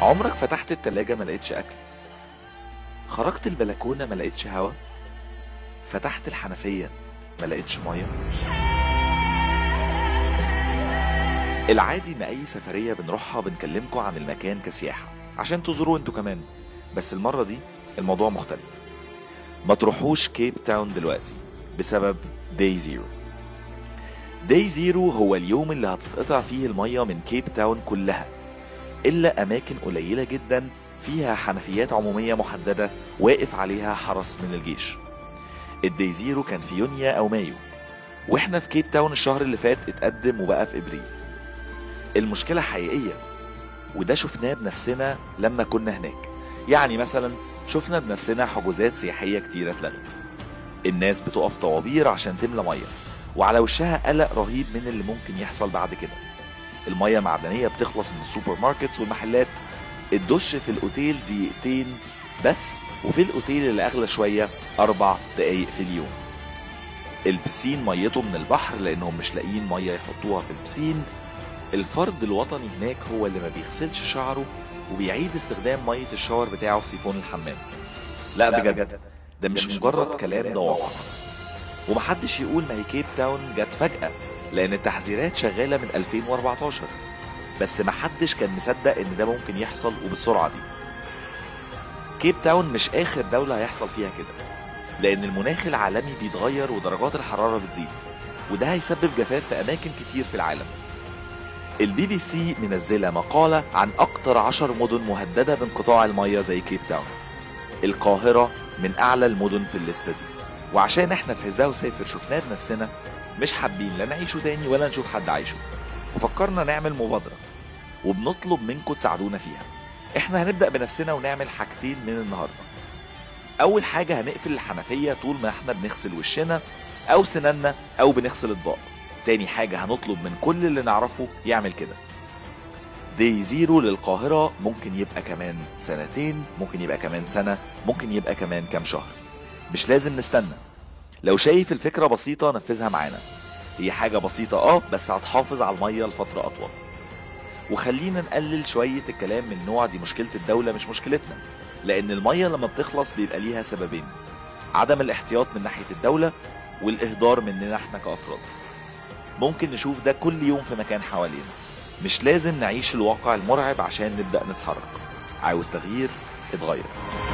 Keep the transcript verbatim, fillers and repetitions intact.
عمرك فتحت التلاجة ما لقيتش أكل؟ خرجت البلكونة ما لقيتش هوا؟ فتحت الحنفية ما لقيتش مية؟ العادي إن أي سفرية بنروحها بنكلمكم عن المكان كسياحة عشان تزوروا انتوا كمان، بس المرة دي الموضوع مختلف. ما تروحوش كيب تاون دلوقتي بسبب داي زيرو. داي زيرو هو اليوم اللي هتتقطع فيه المية من كيب تاون كلها، إلا أماكن قليلة جدا فيها حنفيات عمومية محددة واقف عليها حرس من الجيش. الداي زيرو كان في يونيو أو مايو، وإحنا في كيب تاون الشهر اللي فات اتقدم وبقى في إبريل. المشكلة حقيقية، وده شفناه بنفسنا لما كنا هناك. يعني مثلا شفنا بنفسنا حجوزات سياحية كتيرة اتلغت، الناس بتقف طوابير عشان تملى مية، وعلى وشها قلق رهيب من اللي ممكن يحصل بعد كده. المية معدنية بتخلص من السوبر ماركتس والمحلات، الدش في الأوتيل دقيقتين بس، وفي الأوتيل اللي أغلى شوية أربع دقايق في اليوم. البسين ميته من البحر لأنهم مش لاقيين مية يحطوها في البسين. الفرد الوطني هناك هو اللي ما بيغسلش شعره وبيعيد استخدام مية الشاور بتاعه في سيفون الحمام. لا بجد، ده مش مجرد كلام، ده واقع. ومحدش يقول ما هي كيب تاون جت فجأة، لأن التحذيرات شغالة من ألفين وأربعتاشر، بس محدش كان مصدق إن ده ممكن يحصل وبالسرعة دي. كيب تاون مش آخر دولة هيحصل فيها كده، لأن المناخ العالمي بيتغير ودرجات الحرارة بتزيد، وده هيسبب جفاف في أماكن كتير في العالم. البي بي سي منزلة مقالة عن أكتر عشر مدن مهددة بانقطاع المية زي كيب تاون. القاهرة من أعلى المدن في الليستة دي، وعشان احنا في هزاه وسافر شفناه بنفسنا، مش حابين لا نعيشه تاني ولا نشوف حد عايشه، وفكرنا نعمل مبادرة وبنطلب منكم تساعدونا فيها. احنا هنبدأ بنفسنا ونعمل حاجتين من النهاردة. أول حاجة هنقفل الحنفية طول ما احنا بنغسل وشنا أو سنانا أو بنغسل أطباق. تاني حاجة هنطلب من كل اللي نعرفه يعمل كده. داي زيرو للقاهرة ممكن يبقى كمان سنتين، ممكن يبقى كمان سنة، ممكن يبقى كمان كام شهر، مش لازم نستنى. لو شايف الفكرة بسيطة نفذها معانا، هي حاجة بسيطة اه بس هتحافظ على المية لفترة أطول. وخلينا نقلل شوية الكلام من نوع دي مشكلة الدولة مش مشكلتنا، لأن المية لما بتخلص بيبقى ليها سببين: عدم الاحتياط من ناحية الدولة، والإهدار مننا احنا كأفراد. ممكن نشوف ده كل يوم في مكان حوالينا، مش لازم نعيش الواقع المرعب عشان نبدأ نتحرك. عاوز تغيير؟ اتغير.